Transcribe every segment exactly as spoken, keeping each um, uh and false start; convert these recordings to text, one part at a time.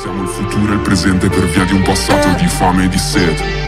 Siamo il futuro e il presente per via di un passato di fame e di sete.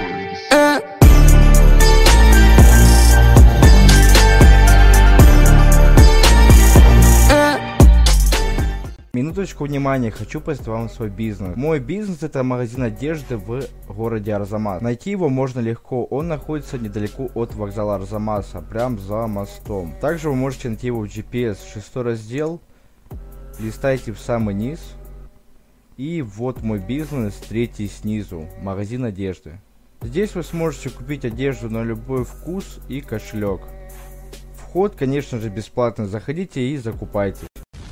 Минуточку внимания, хочу представить вам свой бизнес. Мой бизнес — это магазин одежды в городе Арзамас. Найти его можно легко, он находится недалеко от вокзала Арзамаса, прям за мостом. Также вы можете найти его в джи пи эс, шестой раздел, листайте в самый низ. И вот мой бизнес, третий снизу, магазин одежды. Здесь вы сможете купить одежду на любой вкус и кошелек. Вход, конечно же, бесплатный, заходите и закупайте.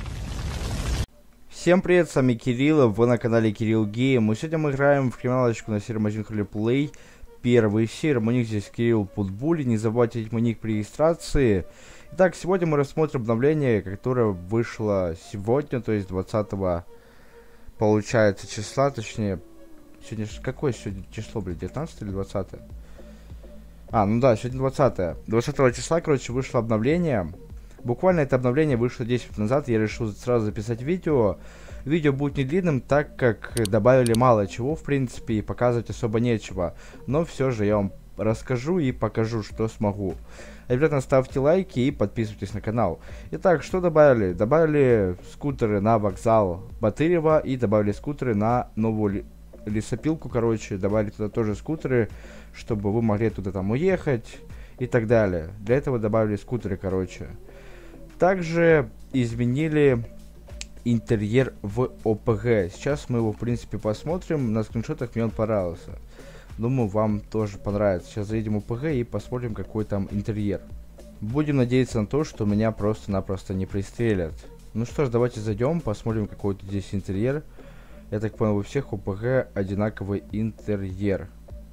Всем привет, с вами Кирилл, вы на канале Кирилл Гейм. И сегодня мы играем в криминалочку на серии Machine Play. Первый серия, мой ник здесь Кирилл Путбули, не забывайте мой ник при регистрации. Итак, сегодня мы рассмотрим обновление, которое вышло сегодня, то есть двадцатого, получается, числа, точнее, сегодня, какое сегодня число, блин, девятнадцатое или двадцатое? А, ну да, сегодня двадцатое. двадцатого числа, короче, вышло обновление. Буквально это обновление вышло десять минут назад, я решил сразу записать видео. Видео будет не длинным, так как добавили мало чего, в принципе, и показывать особо нечего. Но все же я вам расскажу и покажу, что смогу. Обязательно ставьте лайки и подписывайтесь на канал. Итак, что добавили? Добавили скутеры на вокзал Батырева и добавили скутеры на новую лесопилку, короче. Добавили туда тоже скутеры, чтобы вы могли туда там уехать и так далее. Для этого добавили скутеры, короче. Также изменили интерьер в о пэ гэ. Сейчас мы его, в принципе, посмотрим. На скриншотах мне он понравился. Думаю, вам тоже понравится. Сейчас заедем в о пэ гэ и посмотрим, какой там интерьер. Будем надеяться на то, что меня просто-напросто не пристрелят. Ну что ж, давайте зайдем, посмотрим, какой тут здесь интерьер. Я так понял, у всех о пэ гэ одинаковый интерьер.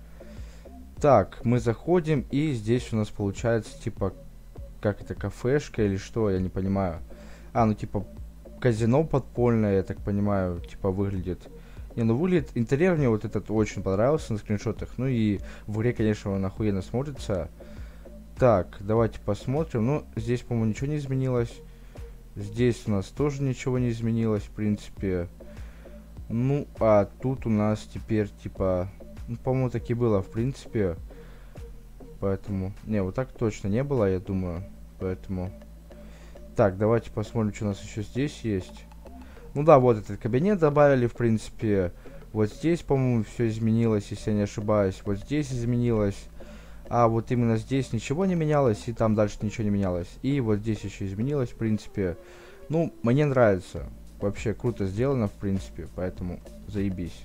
Так, мы заходим, и здесь у нас получается, типа, как это, кафешка или что, я не понимаю. А, ну типа казино подпольное, я так понимаю, типа выглядит. Не, ну выглядит, интерьер мне вот этот очень понравился на скриншотах. Ну и в игре, конечно, он охуенно смотрится. Так, давайте посмотрим. Ну, здесь, по-моему, ничего не изменилось. Здесь у нас тоже ничего не изменилось, в принципе. Ну, а тут у нас теперь, типа, ну, по-моему, так и было, в принципе. Поэтому, не, вот так точно не было, я думаю. Поэтому, так, давайте посмотрим, что у нас еще здесь есть. Ну да, вот этот кабинет добавили, в принципе. Вот здесь, по-моему, все изменилось, если я не ошибаюсь. Вот здесь изменилось. А вот именно здесь ничего не менялось, и там дальше ничего не менялось. И вот здесь еще изменилось, в принципе. Ну, мне нравится. Вообще круто сделано, в принципе, поэтому заебись.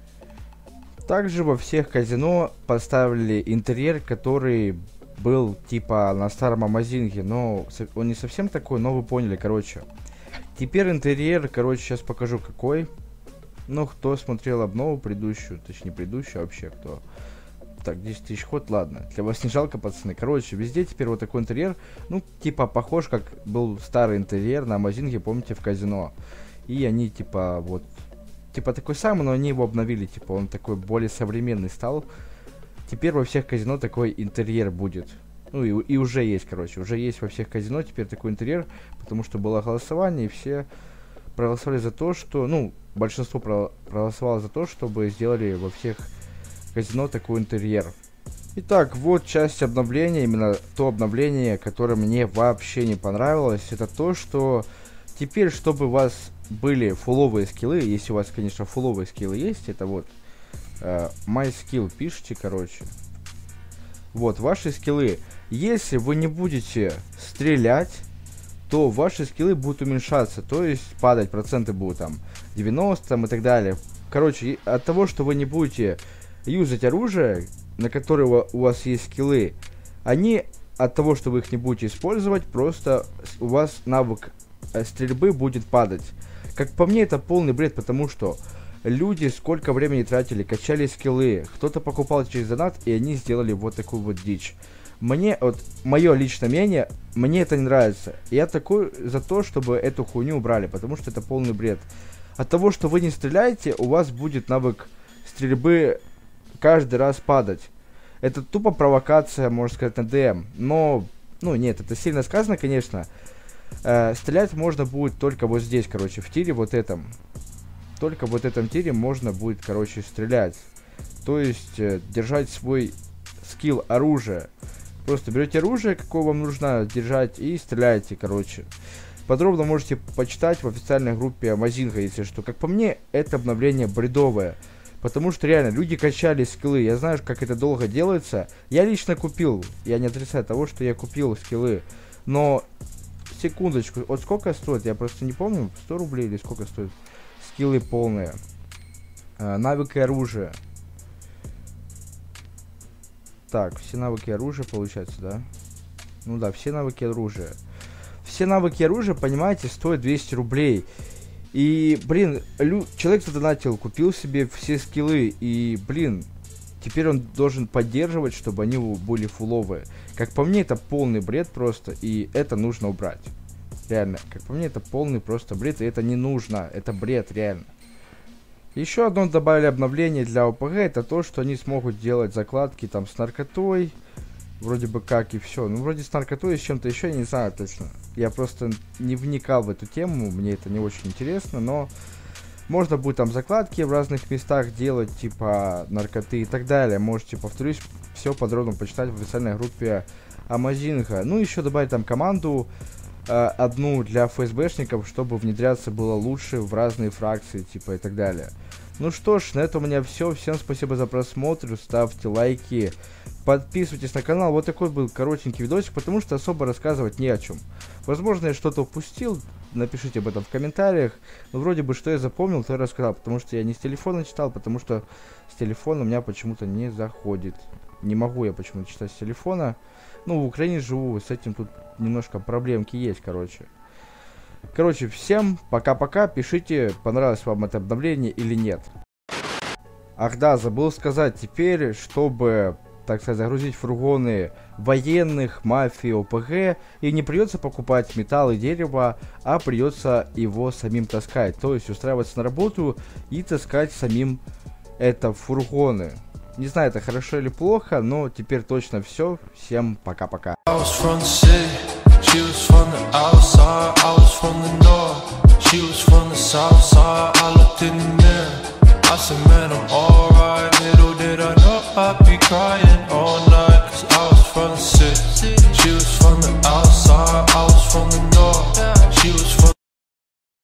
Также во всех казино поставили интерьер, который был типа на старом Амазинге, но он не совсем такой, но вы поняли, короче. Теперь интерьер, короче, сейчас покажу какой. Ну, кто смотрел обнову предыдущую, точнее предыдущую вообще, кто. Так, десять тысяч ход, ладно, для вас не жалко, пацаны. Короче, везде теперь вот такой интерьер, ну, типа похож, как был старый интерьер на Амазинге, помните, в казино. И они типа вот... Типа такой самый, но они его обновили, типа он такой более современный стал. Теперь во всех казино такой интерьер будет. Ну и, и уже есть, короче, уже есть во всех казино теперь такой интерьер, потому что было голосование, и все проголосовали за то, что, ну, большинство про проголосовало за то, чтобы сделали во всех казино такой интерьер. Итак, вот часть обновления, именно то обновление, которое мне вообще не понравилось, это то, что теперь, чтобы у вас были фуловые скиллы, если у вас, конечно, фуловые скиллы есть, это вот uh, my skill пишите, короче. Вот, ваши скиллы. Если вы не будете стрелять, то ваши скиллы будут уменьшаться, то есть падать, проценты будут там девяносто там, и так далее. Короче, от того, что вы не будете юзать оружие, на которое у вас есть скиллы, они от того, что вы их не будете использовать, просто у вас навык стрельбы будет падать. Как по мне, это полный бред, потому что люди сколько времени тратили, качали скиллы, кто-то покупал через донат, и они сделали вот такую вот дичь. Мне, вот, мое личное мнение, мне это не нравится. Я такой за то, чтобы эту хуйню убрали, потому что это полный бред. От того, что вы не стреляете, у вас будет навык стрельбы каждый раз падать. Это тупо провокация, можно сказать, на ДМ. Но, ну нет, это сильно сказано, конечно. Э, стрелять можно будет только вот здесь, короче, в тире вот этом. только вот в этом тире можно будет, короче, стрелять. То есть, э, держать свой скилл оружия. Просто берете оружие, какое вам нужно держать, и стреляете, короче. Подробно можете почитать в официальной группе Амазинга, если что. Как по мне, это обновление бредовое. Потому что реально, люди качали скиллы. Я знаю, как это долго делается. Я лично купил. Я не отрицаю того, что я купил скиллы. Но, секундочку, вот сколько стоит? Я просто не помню, сто рублей или сколько стоит. Скиллы полные. А, навыки оружия. Так, все навыки оружия, получается, да? Ну да, все навыки оружия. Все навыки оружия, понимаете, стоят двести рублей. И, блин, лю человек задонатил, купил себе все скиллы. И, блин, теперь он должен поддерживать, чтобы они были фуловые. Как по мне, это полный бред просто. И это нужно убрать. Реально, как по мне, это полный просто бред. И это не нужно, это бред, реально. Еще одно добавили обновление для ОПГ, это то, что они смогут делать закладки там с наркотой, вроде бы как и все. Ну, вроде с наркотой и с чем-то еще, я не знаю точно. Я просто не вникал в эту тему, мне это не очень интересно, но можно будет там закладки в разных местах делать, типа наркоты и так далее. Можете, повторюсь, все подробно почитать в официальной группе Амазинга. Ну, еще добавить там команду э, одну для ФСБшников, чтобы внедряться было лучше в разные фракции, типа и так далее. Ну что ж, на этом у меня все. Всем спасибо за просмотр, ставьте лайки, подписывайтесь на канал. Вот такой был коротенький видосик, потому что особо рассказывать не о чем. Возможно, я что-то упустил, напишите об этом в комментариях. Но вроде бы, что я запомнил, то я рассказал, потому что я не с телефона читал, потому что с телефона у меня почему-то не заходит. Не могу я почему-то читать с телефона. Ну, в Украине живу, с этим тут немножко проблемки есть, короче. Короче, всем пока-пока, пишите, понравилось вам это обновление или нет. Ах да, забыл сказать, теперь, чтобы, так сказать, загрузить фургоны военных, мафии, ОПГ, и не придется покупать металл и дерево, а придется его самим таскать. То есть устраиваться на работу и таскать самим это фургоны. Не знаю, это хорошо или плохо, но теперь точно все. Всем пока-пока. She was from the outside, I was from the north. She was from the south side, I looked in the mirror. I said, man, I'm alright. Little did I know I'd be crying.